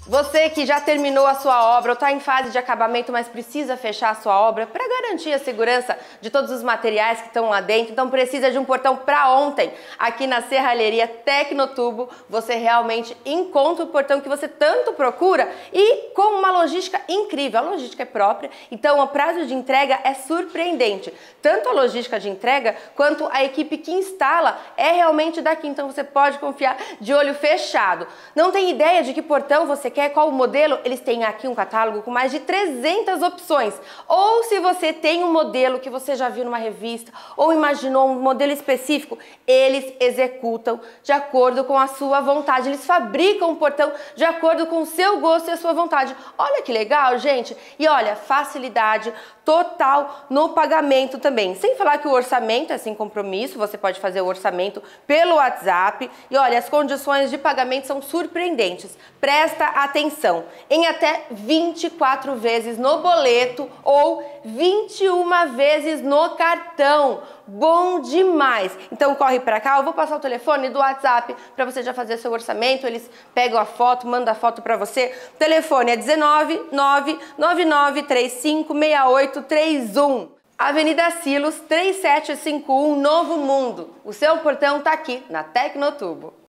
Você que já terminou a sua obra ou está em fase de acabamento, mas precisa fechar a sua obra para garantir a segurança de todos os materiais que estão lá dentro, então precisa de um portão para ontem. Aqui na Serralheria Tecnotubo, você realmente encontra o portão que você tanto procura e com uma logística incrível. A logística é própria, então o prazo de entrega é surpreendente. Tanto a logística de entrega quanto a equipe que instala é realmente daqui, então você pode confiar de olho fechado. Não tem ideia de que portão você quer, qual o modelo? Eles têm aqui um catálogo com mais de 300 opções. Ou se você tem um modelo que você já viu numa revista ou imaginou um modelo específico, eles executam de acordo com a sua vontade. Eles fabricam o portão de acordo com o seu gosto e a sua vontade. Olha que legal, gente! E olha, facilidade total no pagamento também. Sem falar que o orçamento é sem compromisso, você pode fazer o orçamento pelo WhatsApp. E olha, as condições de pagamento são surpreendentes. Presta atenção, em até 24 vezes no boleto ou 21 vezes no cartão. Bom demais! Então corre pra cá, eu vou passar o telefone do WhatsApp para você já fazer seu orçamento, eles pegam a foto, mandam a foto para você. O telefone é 19 999 35 6831. Avenida Silos 3751, Novo Mundo. O seu portão tá aqui na Tecnotubo.